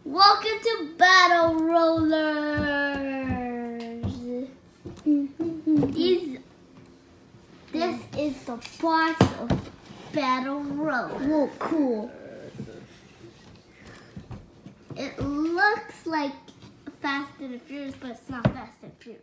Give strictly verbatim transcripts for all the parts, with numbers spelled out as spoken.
Welcome to Battle Rollers. These, this is the box of Battle Rollers. Whoa, cool. It looks like Fast and Furious, but it's not Fast and Furious.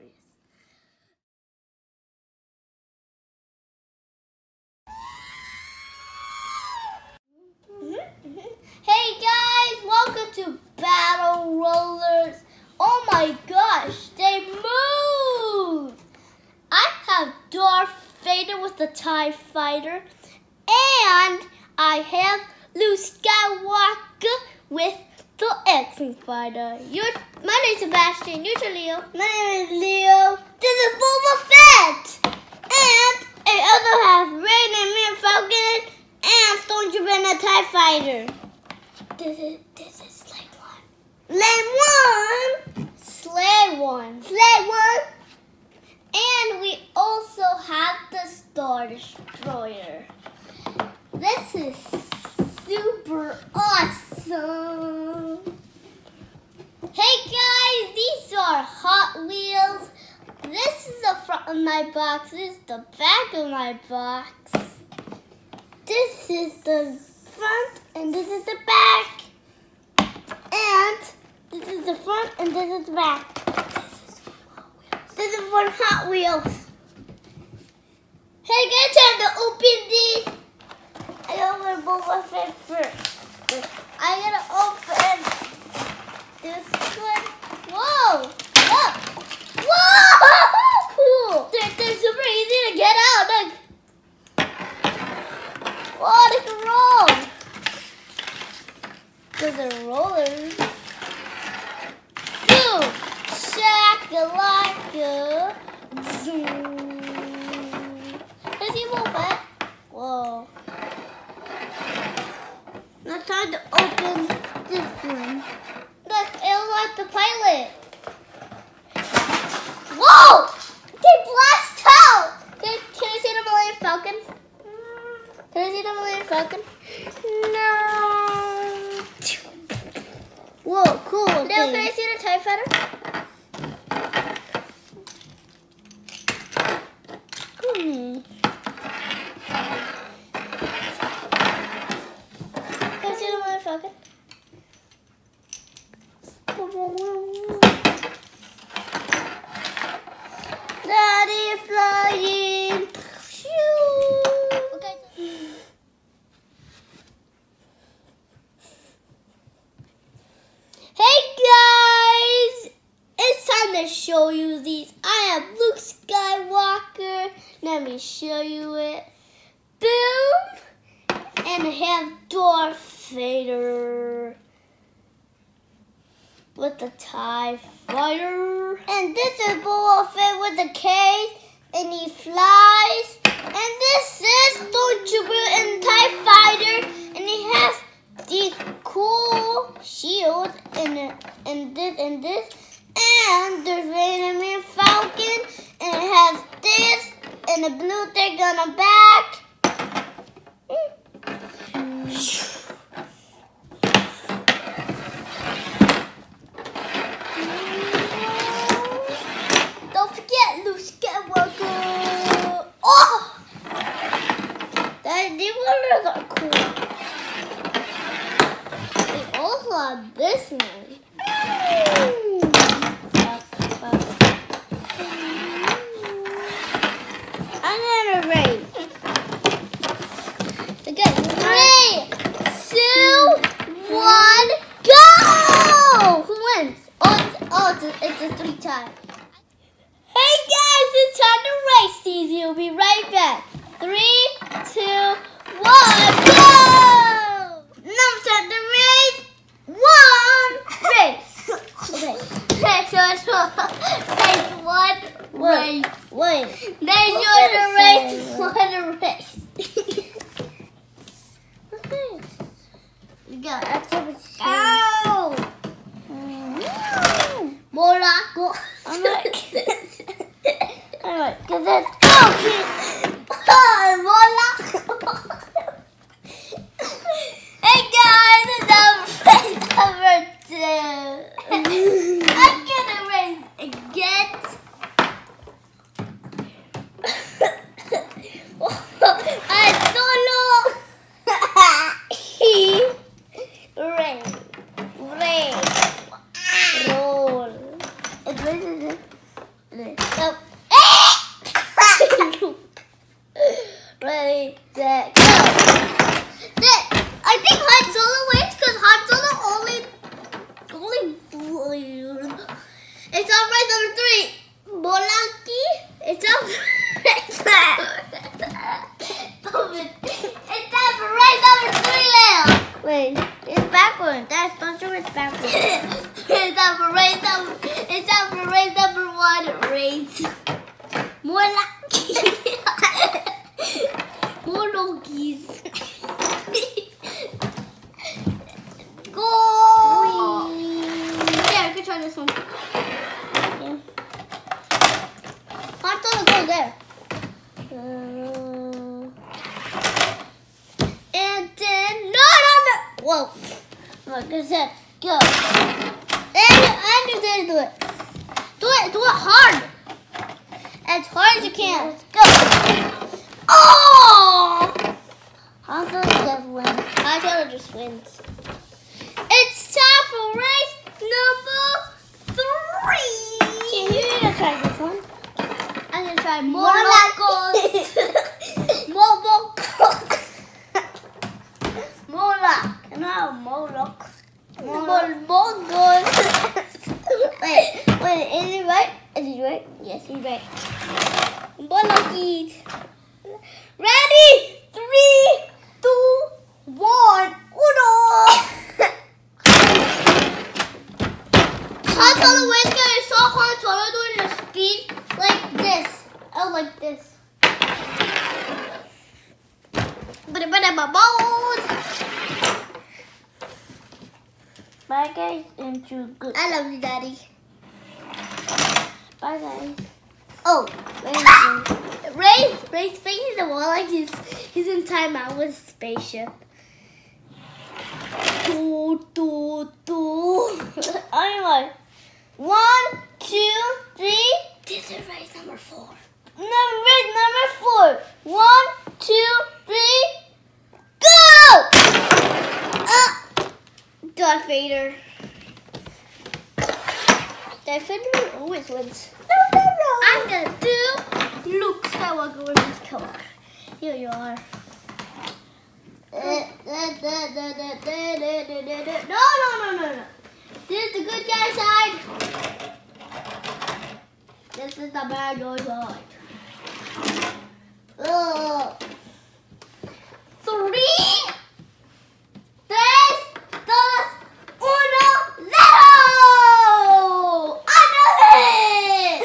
Hey guys, welcome to Battle Rollers. Oh my gosh, they moved! I have Darth Vader with the TIE Fighter, and I have Luke Skywalker with the X-Wing Fighter. You're, my name is Sebastian, you're Leo. My name is Leo. This is Boba Fett! And I also have Rey and me Falcon and Stormtrooper and a TIE Fighter. This is, this is Slave One. Slave One! Slave One. Slave One. And we also have the Star Destroyer. This is super awesome. Hey guys, these are Hot Wheels. This is the front of my box. This is the back of my box. This is the front and this is the back. And this is the front and this is the back. This is for Hot Wheels. Hey guys, time to open these. I open Boba Fett first. I gotta open this one. Whoa! Look! Whoa! Cool! They're, they're super easy to get out. Look! Whoa, they can roll! Those are rollers. Boom! Shakalaka! Zoom! Can I see Boba Fett? Whoa. Now it's time to open this one. Look, it looks like the pilot. Whoa! They blast out! Can, can I see the Millennium Falcon? Can I see the Millennium Falcon? No. Whoa, cool. Now, can I see the TIE Fighter? Cool. Can I see the Millennium Falcon? Daddy flying. Okay. Hey guys! It's time to show you these. I have Luke Skywalker. Let me show you it. Boom! And I have Darth Vader with the TIE Fighter. And this is Boba Fett with the K, and he flies. And this is Stormtrooper and TIE Fighter, and he has these cool shields and and this and this. And there's Rey and me Falcon, and it has this and the blue thing on the back. Don't forget Luke Skywalker. Oh! That, these ones are cool. We also have this one. I'm gonna rate. Okay, three, two, one, go! Who wins? Oh, it's, oh, it's, a, it's a three tie. Hey guys, it's time to race these. You'll be right back. Three, two, one, go! Now it's time to race. One, race. Okay. Okay, so it's race one, race. Wait. Then you're the race one, race. What's this? You got activity. Ow! Morocco. I'm like, I'm like, cause it's okay. Oh, Morocco. Hey guys, it's our first ever I'm gonna raise again. I'm solo. Rain, rain, roll. It's rain. No. Ready, set, go. I think Han Solo wins because Han Solo only, only. It's on race number three. Bolaki. It's on. It's on race number three now. Wait, it's backwards. That's not true. It's backwards. It's on for race number. It's on for race number one. Race. Bolaki. Bolokis. Go! Yeah, I could try this one. Yeah. I'm gonna go there. Uh, and then no, no, no. Whoa! Like I said, go. And and you did do it. Do it. Do it hard. As hard as you can. Go. Oh! Han Solo just wins. Han Solo just wins. It's time for race number three. Can you gonna try this one? I'm gonna try Molocos. Molocos. Moloch. Can I have Moloch? Molocos. Wait, wait, is it right? Is it right? Yes, he's right. Molokis. Ready? Three, two, one, uno. Han Solo wins because I saw Han Solo doing the speed like this. Oh, like this. Bye guys, and you good. I love you, Daddy. Bye guys. Oh, Ray, Ray's facing the wall like he's he's in timeout with a spaceship. Two, two, two. Anyway, one, two, three. This is race number four. Number race number four. One, two, three. Go! Uh, Darth Vader. Darth Vader always wins. No, no, no. I'm gonna do Luke Skywalker with his color. Here you are. No, no, no, no, no. This is the good guy side. This is the bad guy side. Uh, three, tres, dos, uno, zero. I know it.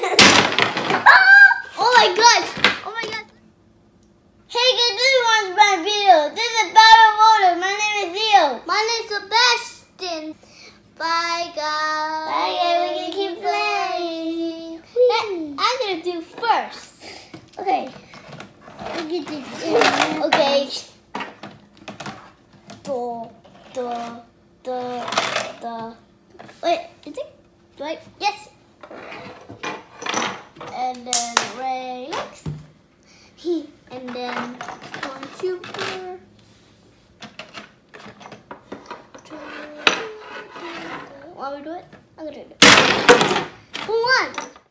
Oh my gosh. Oh my gosh. Hey guys, this one's my video. This is Battle Roller. My name is Leo. My name is Sebastian. Bye guys. Bye guys. We're gonna keep playing. I'm gonna do first. Okay. Look at this. Okay. Do, do, do, do. Wait, is it right? Yes. And then relax. And then one, two, four. Want me to do it? I'm gonna do it. One.